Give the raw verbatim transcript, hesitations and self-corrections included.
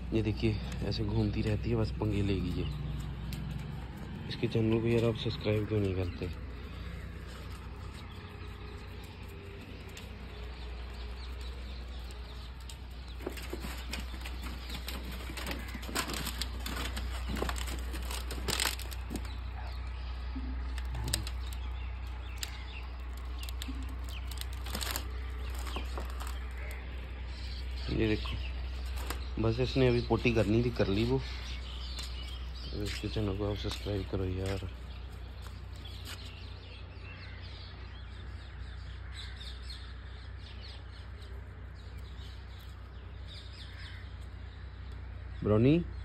ये देखिए ऐसे घूमती रहती है, बस पंगे लेगी ये। इसके चैनल को यार आप सब्सक्राइब क्यों नहीं करते? ये देखो, बस इसने अभी पोटी करनी थी, कर ली वो। इसके चैनल को आप सब्सक्राइब करो यार। ब्राउनी।